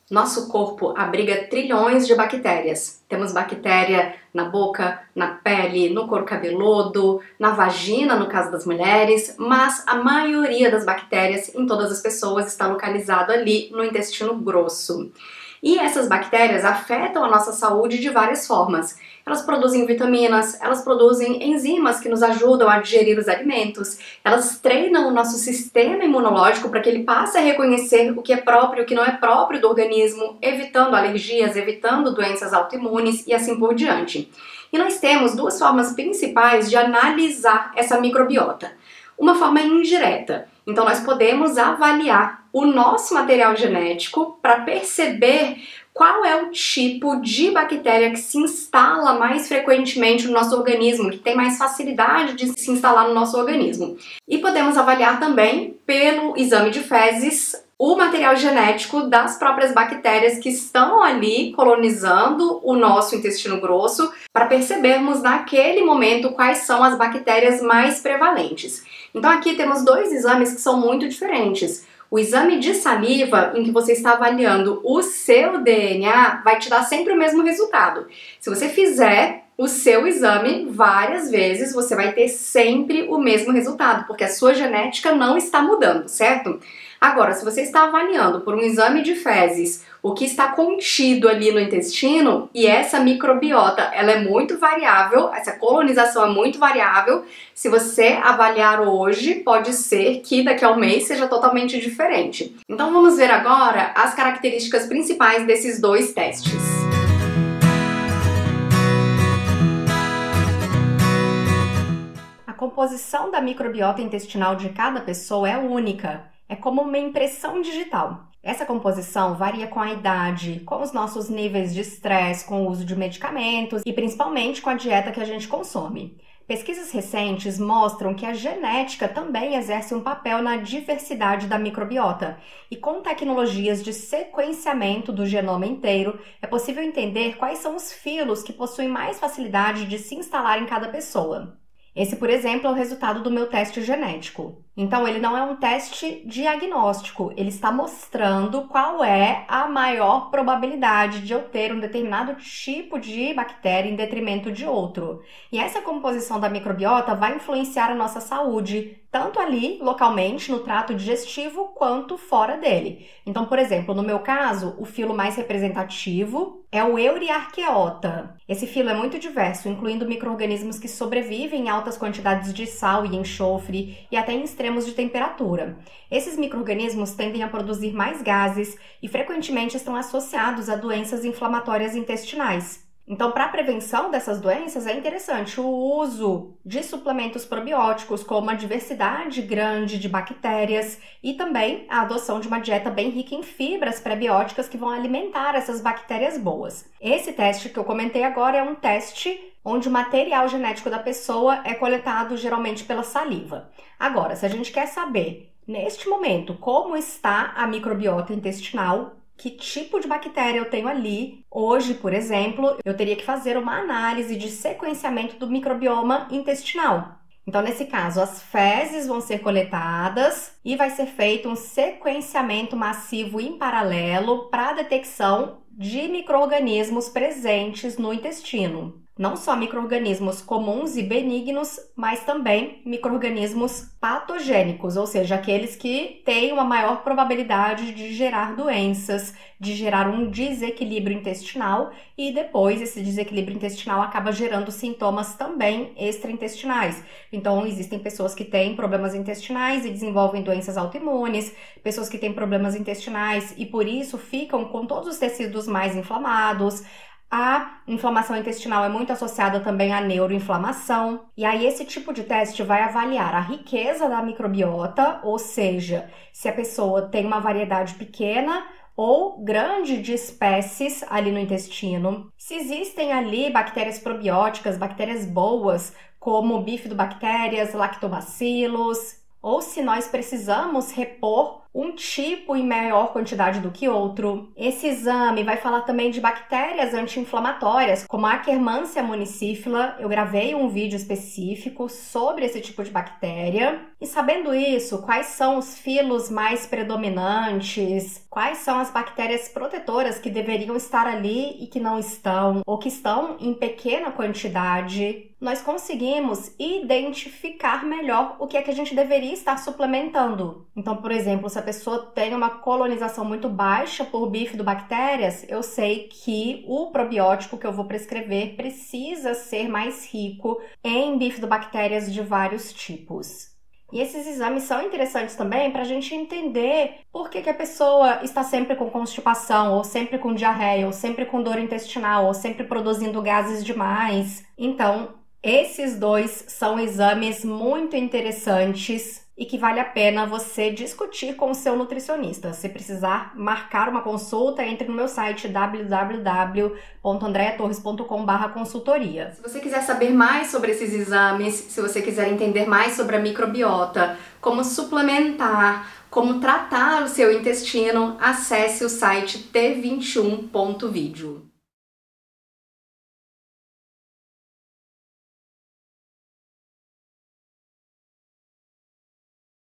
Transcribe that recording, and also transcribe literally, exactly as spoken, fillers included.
Nosso corpo abriga trilhões de bactérias. Temos bactéria na boca, na pele, no couro cabeludo, na vagina, no caso das mulheres, mas a maioria das bactérias em todas as pessoas está localizado ali no intestino grosso. E essas bactérias afetam a nossa saúde de várias formas. Elas produzem vitaminas, elas produzem enzimas que nos ajudam a digerir os alimentos, elas treinam o nosso sistema imunológico para que ele passe a reconhecer o que é próprio e o que não é próprio do organismo, evitando alergias, evitando doenças autoimunes e assim por diante. E nós temos duas formas principais de analisar essa microbiota. Uma forma indireta. Então nós podemos avaliar o nosso material genético para perceber qual é o tipo de bactéria que se instala mais frequentemente no nosso organismo, que tem mais facilidade de se instalar no nosso organismo. E podemos avaliar também pelo exame de fezes o material genético das próprias bactérias que estão ali colonizando o nosso intestino grosso, para percebermos naquele momento quais são as bactérias mais prevalentes. Então aqui temos dois exames que são muito diferentes. O exame de saliva, em que você está avaliando o seu D N A, vai te dar sempre o mesmo resultado. Se você fizer o seu exame várias vezes, você vai ter sempre o mesmo resultado, porque a sua genética não está mudando, certo? Agora, se você está avaliando por um exame de fezes o que está contido ali no intestino, e essa microbiota ela é muito variável, essa colonização é muito variável, se você avaliar hoje, pode ser que daqui a um mês seja totalmente diferente. Então vamos ver agora as características principais desses dois testes. A composição da microbiota intestinal de cada pessoa é única. É como uma impressão digital. Essa composição varia com a idade, com os nossos níveis de estresse, com o uso de medicamentos e principalmente com a dieta que a gente consome. Pesquisas recentes mostram que a genética também exerce um papel na diversidade da microbiota. E com tecnologias de sequenciamento do genoma inteiro, é possível entender quais são os filos que possuem mais facilidade de se instalar em cada pessoa. Esse, por exemplo, é o resultado do meu teste genético. Então, ele não é um teste diagnóstico, ele está mostrando qual é a maior probabilidade de eu ter um determinado tipo de bactéria em detrimento de outro. E essa composição da microbiota vai influenciar a nossa saúde, tanto ali, localmente, no trato digestivo, quanto fora dele. Então, por exemplo, no meu caso, o filo mais representativo é o Euryarchaeota. Esse filo é muito diverso, incluindo micro-organismos que sobrevivem em altas quantidades de sal e enxofre e até em extremos de temperatura. Esses micro-organismos tendem a produzir mais gases e frequentemente estão associados a doenças inflamatórias intestinais. Então, para a prevenção dessas doenças, é interessante o uso de suplementos probióticos com uma diversidade grande de bactérias e também a adoção de uma dieta bem rica em fibras prebióticas que vão alimentar essas bactérias boas. Esse teste que eu comentei agora é um teste onde o material genético da pessoa é coletado geralmente pela saliva. Agora, se a gente quer saber, neste momento, como está a microbiota intestinal, que tipo de bactéria eu tenho ali, hoje, por exemplo, eu teria que fazer uma análise de sequenciamento do microbioma intestinal. Então, nesse caso, as fezes vão ser coletadas e vai ser feito um sequenciamento massivo em paralelo para a detecção de micro-organismos presentes no intestino. Não só micro-organismos comuns e benignos, mas também micro-organismos patogênicos, ou seja, aqueles que têm uma maior probabilidade de gerar doenças, de gerar um desequilíbrio intestinal e depois esse desequilíbrio intestinal acaba gerando sintomas também extraintestinais. Então, existem pessoas que têm problemas intestinais e desenvolvem doenças autoimunes, pessoas que têm problemas intestinais e por isso ficam com todos os tecidos mais inflamados. A inflamação intestinal é muito associada também à neuroinflamação. E aí esse tipo de teste vai avaliar a riqueza da microbiota, ou seja, se a pessoa tem uma variedade pequena ou grande de espécies ali no intestino. Se existem ali bactérias probióticas, bactérias boas, como bifidobactérias, lactobacilos, ou se nós precisamos repor um tipo em maior quantidade do que outro. Esse exame vai falar também de bactérias anti-inflamatórias, como a Akkermansia municipula. Eu gravei um vídeo específico sobre esse tipo de bactéria. E sabendo isso, quais são os filos mais predominantes, quais são as bactérias protetoras que deveriam estar ali e que não estão, ou que estão em pequena quantidade, nós conseguimos identificar melhor o que é que a gente deveria estar suplementando. Então, por exemplo, se a pessoa tem uma colonização muito baixa por bifidobactérias, eu sei que o probiótico que eu vou prescrever precisa ser mais rico em bifidobactérias de vários tipos. E esses exames são interessantes também para a gente entender por que, que a pessoa está sempre com constipação, ou sempre com diarreia, ou sempre com dor intestinal, ou sempre produzindo gases demais. Então, esses dois são exames muito interessantes e que vale a pena você discutir com o seu nutricionista. Se precisar marcar uma consulta, entre no meu site w w w ponto andrea torres ponto com barra consultoria. Se você quiser saber mais sobre esses exames, se você quiser entender mais sobre a microbiota, como suplementar, como tratar o seu intestino, acesse o site t vinte e um ponto video.